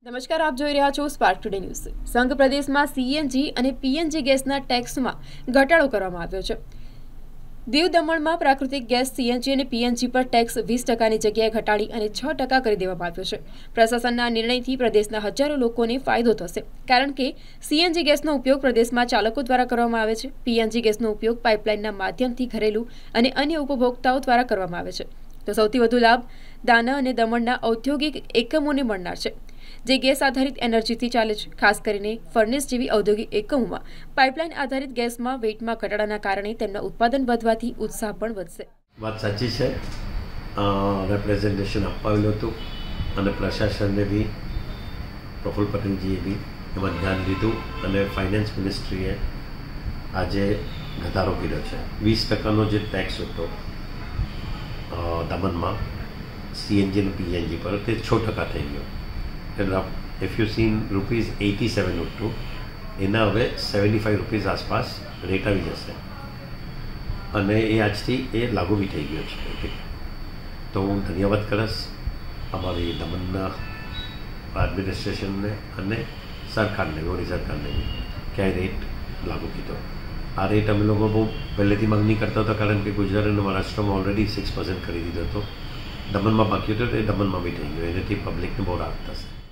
નમસ્કાર, આપ જોઈ રહ્યા છો સ્પાર્ક ટુડે ન્યૂઝ। સંઘ પ્રદેશમાં સીએનજી અને પીએનજી ગેસના ટેક્સમાં ઘટાડો કરવામાં આવ્યો છે। દીવ દમણમાં પ્રાકૃતિક ગેસ સીએનજી અને પીએનજી પર ટેક્સ 20%ની જગ્યાએ ઘટાડી અને 6% કરી દેવામાં આવ્યો છે। પ્રશાસનના નિર્ણયથી પ્રદેશના હજારો લોકોને ફાયદો થશે, કારણ કે સીએનજી ગેસનો ઉપયોગ પ્રદેશમાં ચાલકો દ્વારા કરવામાં આવે છે। પીએનજી ગેસનો ઉપયોગ પાઇપલાઇનના માધ્યમથી ઘરેલું અને અન્ય ઉપભોક્તાઓ દ્વારા કરવામાં આવે છે। તો સૌથી વધુ લાભ દાના અને દમણના ઔદ્યોગિક એકમોને મળનાર છે, જે ગેસ આધારિત એનર્જીથી ચાલે છે। ખાસ કરીને ફર્નેસ જેવી ઔદ્યોગિક એકમોમાં પાઇપલાઇન આધારિત ગેસમાં વેટમાં ઘટાડાના કારણે તેમના ઉત્પાદન વધવાથી ઉત્સાહ પણ વધશે। વાત સાચી છે। રેપ્રેઝન્ટેશન અપાવેલું હતું અને પ્રશાસનને બી પ્રફુલ્લ પટેલજીએ બી એમાં ધ્યાન લીધું અને ફાઇનાન્સ મિનિસ્ટ્રીએ આજે ઘટાડો કર્યો છે। 20%નો જે ટેક્સ હતો દમણમાં સીએનજી અને પીએનજી પર, તે 6% થઈ ગયો। ઇફ યુ સીન ₹87 હતું, એના હવે ₹75 આસપાસ રેટ આવી જશે અને એ આજથી એ લાગુ બી થઈ ગયો છે। તો હું ધન્યવાદ કરીશ અમારી દમણના એડમિનિસ્ટ્રેશનને અને સરકારને, મોદી સરકારને બી કે આ રેટ લાગુ કીધો। આ રેટ અમે લોકો બહુ પહેલેથી માંગણી કરતા હતા, કારણ કે ગુજરાત અને મહારાષ્ટ્રમાં ઓલરેડી 6% કરી દીધો હતો। દમણમાં બાકી હતો, એ દમણમાં બી થઈ ગયો, એનાથી પબ્લિકને બહુ રાહત થશે।